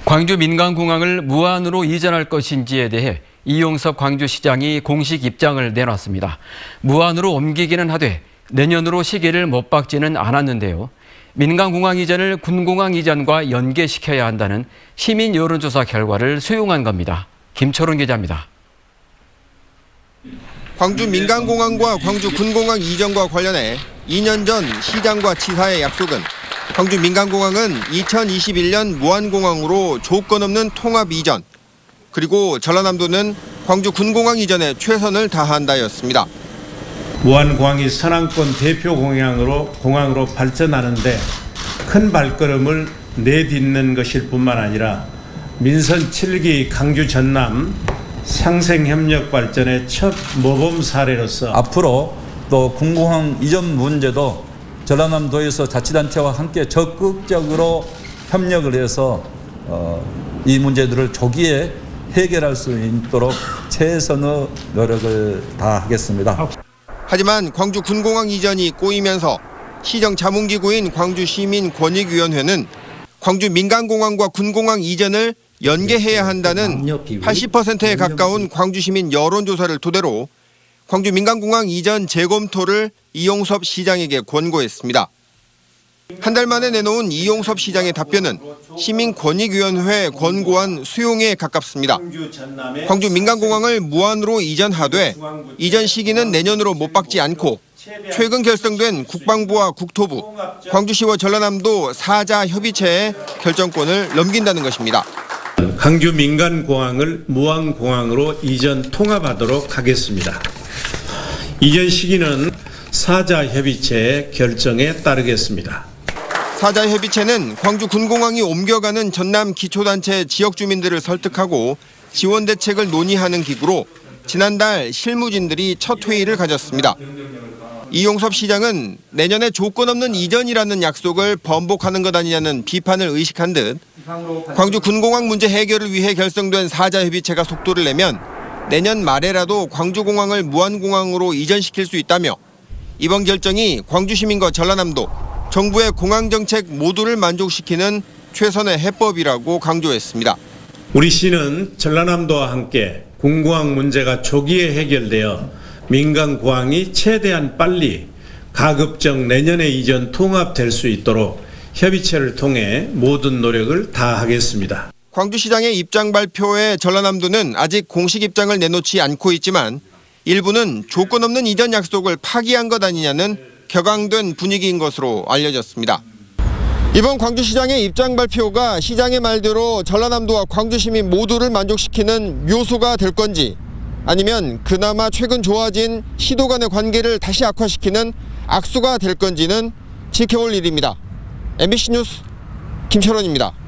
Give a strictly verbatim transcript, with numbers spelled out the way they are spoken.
광주 민간공항을 무안으로 이전할 것인지에 대해 이용섭 광주시장이 공식 입장을 내놨습니다. 무안으로 옮기기는 하되 내년으로 시기를 못 박지는 않았는데요. 민간공항 이전을 군공항 이전과 연계시켜야 한다는 시민 여론조사 결과를 수용한 겁니다. 김철훈 기자입니다. 광주 민간공항과 광주 군공항 이전과 관련해 이 년 전 시장과 지사의 약속은 광주 민간공항은 이천이십일 년 무안공항으로 조건 없는 통합 이전, 그리고 전라남도는 광주 군공항 이전에 최선을 다한다였습니다. 무안공항이 서남권 대표 공항으로, 공항으로 발전하는데 큰 발걸음을 내딛는 것일 뿐만 아니라 민선 칠 기 강주 전남 상생협력 발전의 첫 모범 사례로서 앞으로 또 군공항 이전 문제도 전라남도에서 자치단체와 함께 적극적으로 협력을 해서 어, 이 문제들을 조기에 해결할 수 있도록 최선의 노력을 다하겠습니다. 하지만 광주 군공항 이전이 꼬이면서 시정 자문기구인 광주시민권익위원회는 광주 민간공항과 군공항 이전을 연계해야 한다는 팔십 퍼센트에 가까운 광주시민 여론조사를 토대로 광주 민간공항 이전 재검토를 이용섭 시장에게 권고했습니다. 한 달 만에 내놓은 이용섭 시장의 답변은 시민권익위원회 권고안 수용에 가깝습니다. 광주 민간공항을 무안으로 이전하되 이전 시기는 내년으로 못 박지 않고 최근 결성된 국방부와 국토부, 광주시와 전라남도 사자 협의체에 결정권을 넘긴다는 것입니다. 광주 민간공항을 무안공항으로 이전 통합하도록 하겠습니다. 이전 시기는 사자협의체의 결정에 따르겠습니다. 사자협의체는 광주 군공항이 옮겨가는 전남 기초단체 지역 주민들을 설득하고 지원 대책을 논의하는 기구로 지난달 실무진들이 첫 회의를 가졌습니다. 이용섭 시장은 내년에 조건 없는 이전이라는 약속을 번복하는 것 아니냐는 비판을 의식한 듯 광주 군공항 문제 해결을 위해 결성된 사자협의체가 속도를 내면 내년 말에라도 광주공항을 무안공항으로 이전시킬 수 있다며 이번 결정이 광주 시민과 전라남도, 정부의 공항정책 모두를 만족시키는 최선의 해법이라고 강조했습니다. 우리 시는 전라남도와 함께 군공항 문제가 조기에 해결되어 민간공항이 최대한 빨리 가급적 내년에 이전 통합될 수 있도록 협의체를 통해 모든 노력을 다하겠습니다. 광주시장의 입장 발표에 전라남도는 아직 공식 입장을 내놓지 않고 있지만 일부는 조건 없는 이전 약속을 파기한 것 아니냐는 격앙된 분위기인 것으로 알려졌습니다. 이번 광주시장의 입장 발표가 시장의 말대로 전라남도와 광주시민 모두를 만족시키는 묘수가 될 건지 아니면 그나마 최근 좋아진 시도 간의 관계를 다시 악화시키는 악수가 될 건지는 지켜볼 일입니다. 엠비씨 뉴스 김철원입니다.